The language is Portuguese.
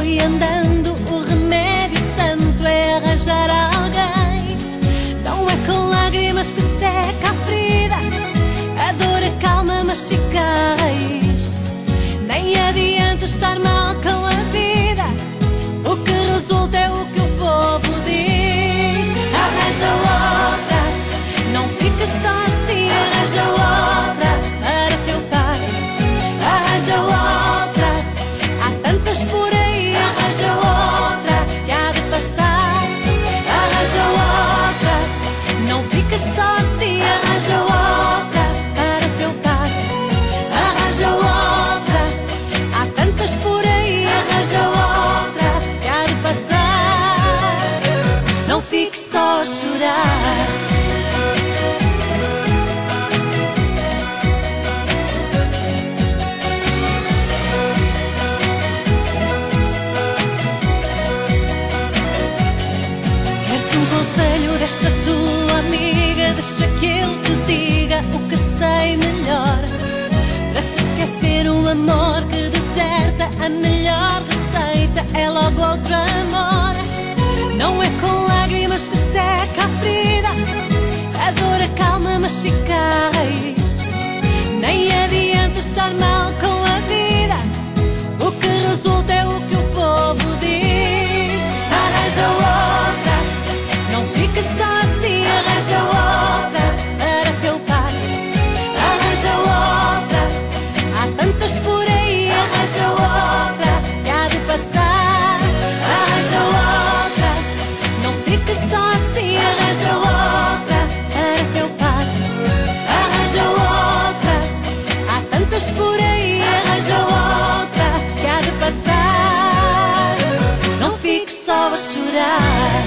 foi andando, o remédio santo é arranjar alguém. Não é com lágrimas que seca a ferida, a dor acalma mas ficais. Nem adianta estar mal com a vida, o que resulta é o que o povo diz. Arranja outra, não fiques só assim. Arranja outra para teu pai. Arranja outra, há tantas por aí. Arranja outra que há de passar. Arranja outra, não fiques só assim. Arranja outra para teu pai. Arranja outra, há tantas por aí. Arranja outra que há de passar. Não fiques só a chorar. Conselho desta tua amiga, deixa que eu te diga o que sei melhor. Para se esquecer um amor que deserta, a melhor receita é logo outro amor. Não é com lágrimas que seca a ferida, a dor acalma mas ficais. Nem adianta estar mal com a vida, o que resulta é o que o povo diz. Arranja outra, não fiques só assim. Arranja outra para teu pai. Arranja outra, há tantas por aí. Arranja outra que há de passar. Arranja outra, não fiques só assim. Arranja outra para teu pai. Arranja outra, há tantas por aí. Arranja outra que há de passar. Não fiques só a chorar.